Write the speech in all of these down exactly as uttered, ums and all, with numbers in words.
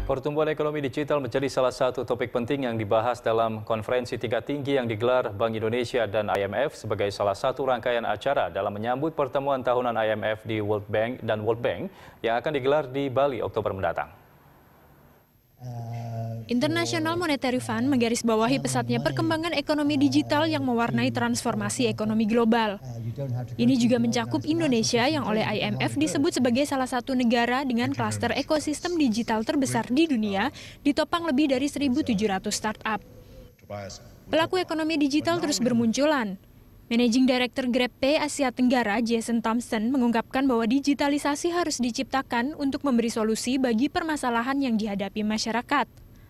Pertumbuhan ekonomi digital menjadi salah satu topik penting yang dibahas dalam konferensi tingkat tinggi yang digelar Bank Indonesia dan I M F sebagai salah satu rangkaian acara dalam menyambut pertemuan tahunan I M F di World Bank dan World Bank yang akan digelar di Bali Oktober mendatang. International Monetary Fund menggarisbawahi pesatnya perkembangan ekonomi digital yang mewarnai transformasi ekonomi global. Ini juga mencakup Indonesia yang oleh I M F disebut sebagai salah satu negara dengan klaster ekosistem digital terbesar di dunia, ditopang lebih dari seribu tujuh ratus startup. Pelaku ekonomi digital terus bermunculan. Managing Director GrabPay Asia Tenggara, Jason Thompson, mengungkapkan bahwa digitalisasi harus diciptakan untuk memberi solusi bagi permasalahan yang dihadapi masyarakat.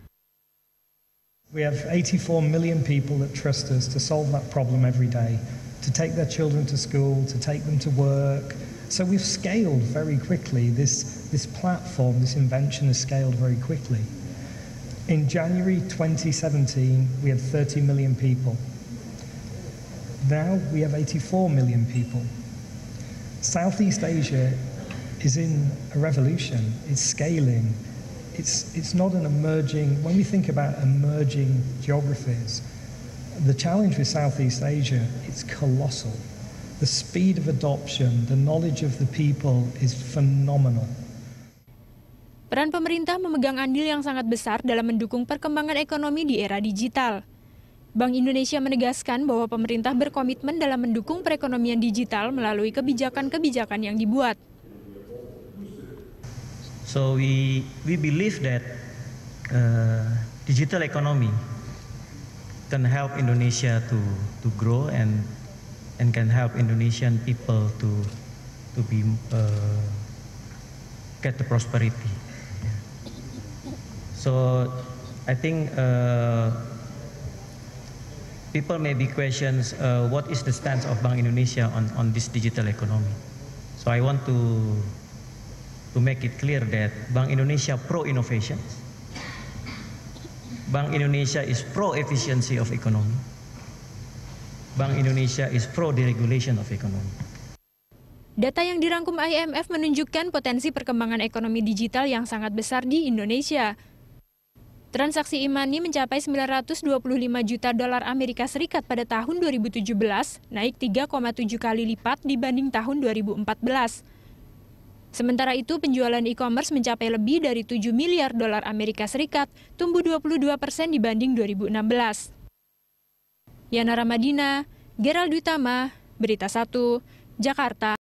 We have eighty-four million people that trust us to solve that problem every day, to take their children to school, to take them to work. So we've scaled very quickly. This, this platform, this invention has scaled very quickly. In January twenty seventeen, we had thirty million people. Now we have eighty-four million people. Southeast Asia is in a revolution. It's scaling. It's, it's not an emerging, when we think about emerging geographies, the challenge with Southeast Asia is colossal. The speed of adoption, the knowledge of the people is phenomenal. Peran pemerintah memegang andil yang sangat besar dalam mendukung perkembangan ekonomi di era digital. Bank Indonesia menegaskan bahwa pemerintah berkomitmen dalam mendukung perekonomian digital melalui kebijakan-kebijakan yang dibuat. So we we believe that uh, digital economy can help Indonesia to to grow and and can help Indonesian people to to be uh, get the prosperity. So I think uh, people may be questions uh, what is the stance of Bank Indonesia on on this digital economy. So I want to to make it clear that Bank Indonesia pro-innovation, Bank Indonesia is pro-efficiency of economy, Bank Indonesia is pro-deregulation of economy. Data yang dirangkum I M F menunjukkan potensi perkembangan ekonomi digital yang sangat besar di Indonesia. Transaksi e-money mencapai sembilan ratus dua puluh lima juta dolar Amerika Serikat pada tahun dua ribu tujuh belas, naik tiga koma tujuh kali lipat dibanding tahun dua ribu empat belas. Sementara itu, penjualan e-commerce mencapai lebih dari tujuh miliar dolar Amerika Serikat, tumbuh dua puluh dua persen dibanding dua ribu enam belas. Yana Ramadina, Gerald Utama, Berita Satu, Jakarta.